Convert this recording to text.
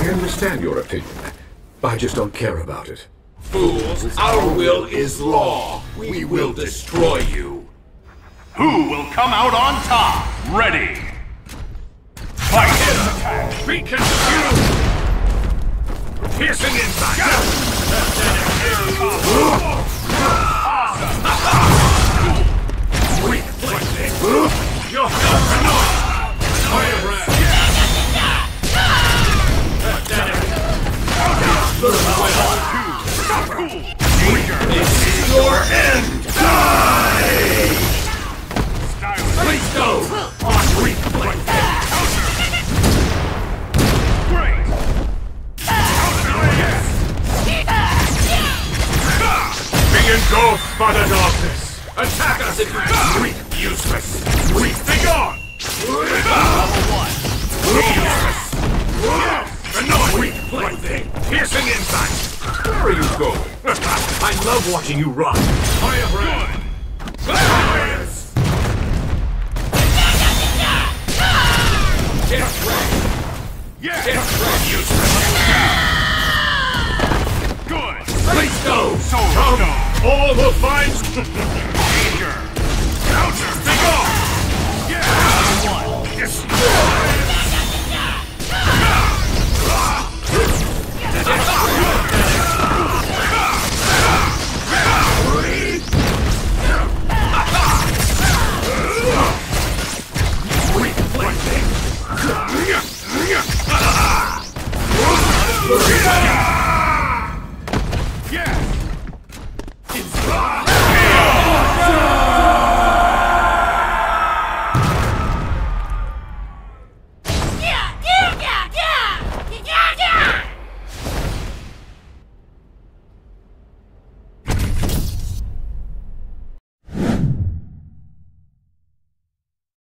understand your opinion. I just don't care about it. Fools, our will is law. We will destroy you. Who will come out on top? Ready! Fight! Attack! Be confused! Piercing inside! Weak blessing! You're annoying! Firebird! This is your end! Die! Let's go! On weak blessing! Great! Be engulfed by the darkness! Attack us if you weak, useless! Weak, be gone! Level 1! Useless! Another weak plaything! Piercing inside! Where are you going? I love watching you run! Firebird! Fires! Get ready! Yeah! Get ready, useless! Good! Let's go! So Come! All will find...